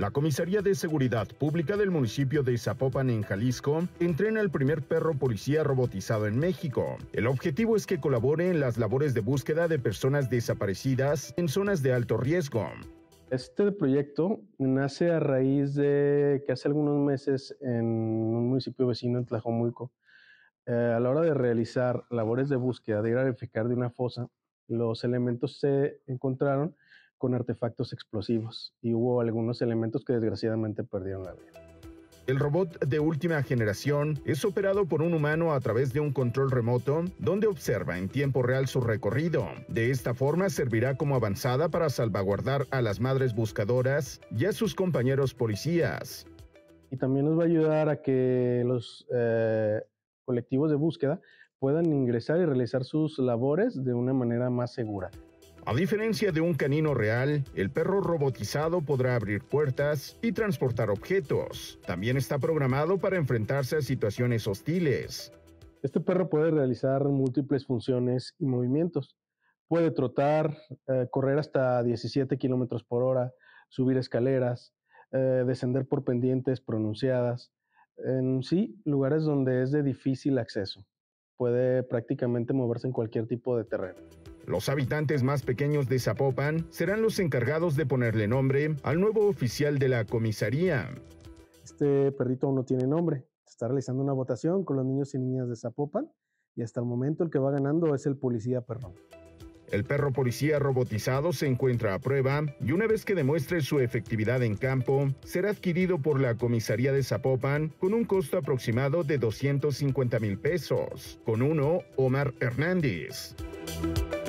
La Comisaría de Seguridad Pública del municipio de Zapopan, en Jalisco, entrena al primer perro policía robotizado en México. El objetivo es que colabore en las labores de búsqueda de personas desaparecidas en zonas de alto riesgo. Este proyecto nace a raíz de que hace algunos meses en un municipio vecino, en Tlajomulco, a la hora de realizar labores de búsqueda, de ir a verificar de una fosa, los elementos se encontraron con artefactos explosivos y hubo algunos elementos que desgraciadamente perdieron la vida. El robot de última generación es operado por un humano a través de un control remoto, donde observa en tiempo real su recorrido. De esta forma servirá como avanzada para salvaguardar a las madres buscadoras y a sus compañeros policías. Y también nos va a ayudar a que los colectivos de búsqueda puedan ingresar y realizar sus labores de una manera más segura. A diferencia de un canino real, el perro robotizado podrá abrir puertas y transportar objetos. También está programado para enfrentarse a situaciones hostiles. Este perro puede realizar múltiples funciones y movimientos. Puede trotar, correr hasta 17 kilómetros por hora, subir escaleras, descender por pendientes pronunciadas. En sí, lugares donde es de difícil acceso. Puede prácticamente moverse en cualquier tipo de terreno. Los habitantes más pequeños de Zapopan serán los encargados de ponerle nombre al nuevo oficial de la comisaría. Este perrito aún no tiene nombre. Se está realizando una votación con los niños y niñas de Zapopan y hasta el momento el que va ganando es el policía perrón. El perro policía robotizado se encuentra a prueba y una vez que demuestre su efectividad en campo, será adquirido por la comisaría de Zapopan con un costo aproximado de 250,000 pesos. Con uno, Omar Hernández.